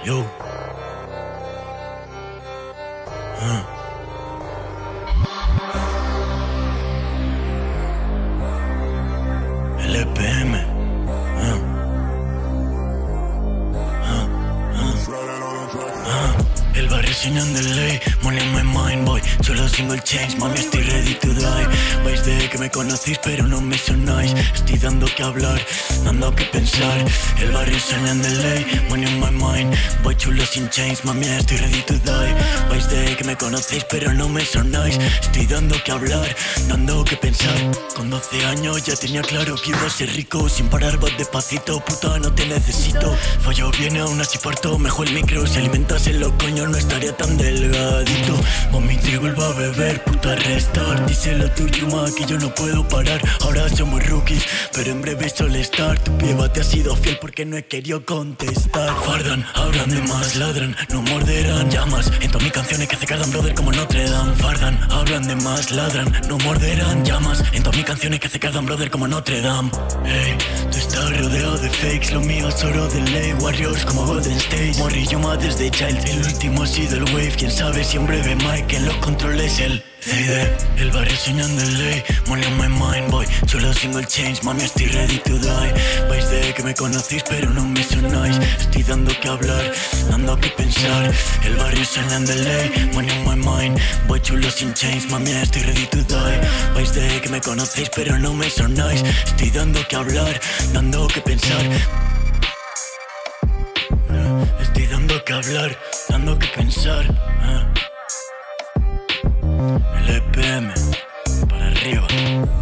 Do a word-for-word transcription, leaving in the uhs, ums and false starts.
Yo. Ah. L P M. Ah. Ah. Ah. Ah. El barrio soñando en ley, money in my mind, boy. Solo single change, mami, estoy ready to die. Vais de que me conocéis, pero no me sonáis. Estoy dando que hablar, dando que pensar. El barrio soñando en ley, money in my mind. Voy chulo sin chains, mami, estoy ready to die. Vais de que me conocéis, pero no me sonáis. Estoy dando que hablar, dando que pensar. Con doce años ya tenía claro que iba a ser rico. Sin parar, vas despacito, puta, no te necesito. Fallo viene, aún así parto, mejor el micro. Si alimentase los coños no estaría tan delgadito. Mami, trigo va a beber, puta, restar. Díselo tú, Yuma, que yo no puedo parar. Ahora somos rookies, pero en breve sol estar. Tu pieba te ha sido fiel porque no he querido contestar. Fardan, hablan de más, ladran, no morderán. Llamas en todas mis canciones que se cargan, brother, como Notre Dame. Fardan, hablan de más, ladran, no morderán. Llamas en todas mis canciones que se cargan, brother, como Notre Dame. Hey, tú estás rodeado de fakes, lo mío es oro de ley. Warriors como Golden State, Morri Yuma desde Child. El último ha sido el wave, quién sabe si en breve Mike en los controles el C D. El barrio soñando en ley, money on my mind, boy. Solo single change, mami, estoy ready to die. Vais de que me conocéis, pero no me sonáis. Estoy dando que hablar, dando que pensar. El barrio soñando en ley, money on my mind. Voy chulo sin chains, mami, estoy ready to die. Vais de que me conocéis, pero no me sonáis. Estoy dando que hablar, dando que pensar. Estoy dando que hablar, dando que pensar. L P M, para arriba.